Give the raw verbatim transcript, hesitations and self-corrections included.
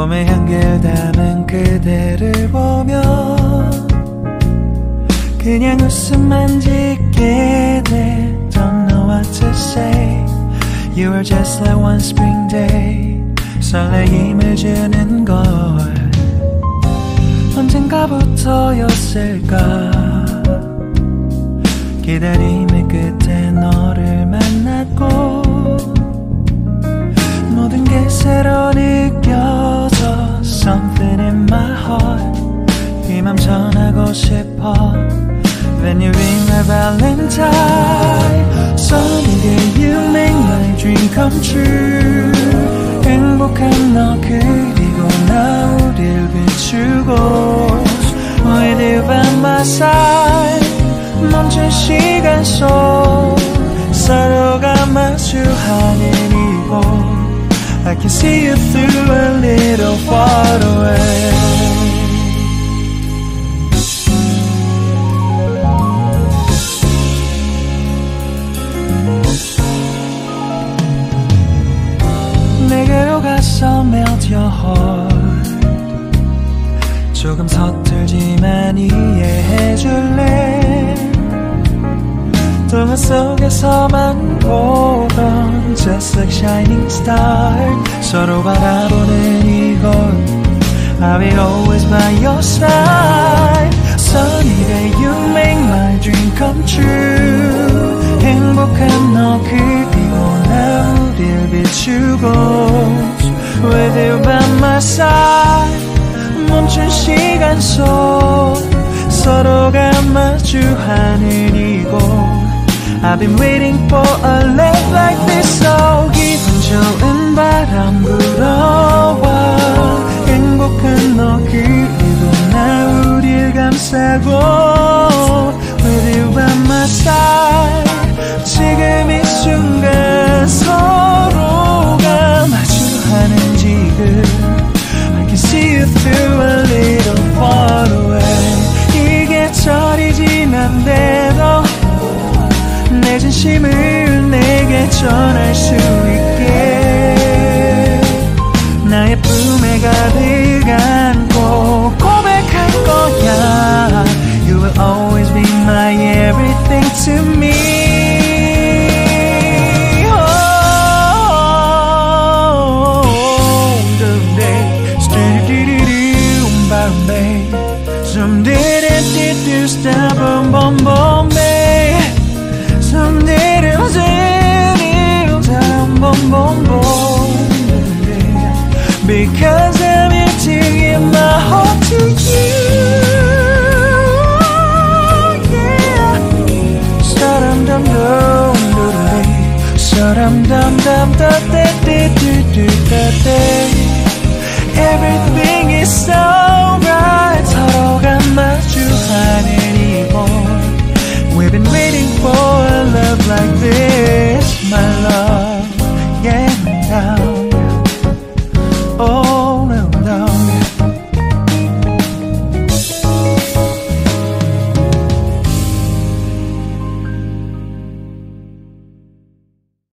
봄의 향기를 담은 그대를 보며 그냥 웃음만 짓게 돼. Don't know what to say. You are just like one spring day. 설레임을 주는 걸 언젠가부터였을까. 기다림의 끝에 너를 만났고 모든 게 새로 느껴져. Something in my heart. 이 맘 전하고 싶어. When you ring my valentine. Sunny day you make my dream come true. 행복한 너 그리고 나 우릴 비추고 With you by my side. 멈춘 시간 속 서로가 마주하는 이곳 I can see you through a little far away. 내게로 가서 melt your heart. 조금 서툴지만 이해해줄래. 동화 속에서만 보던 Just like shining star. 서로 바라보는 이곳 I will always by your side. Sunny day you make my dream come true. 행복한 너 그리고 나 우릴 비추고 With you by my side. 멈춘 시간 속 서로가 마주하는 이곳 I've been waiting for a love like this. So 기분 좋은 바람 불어와 행복한 너 그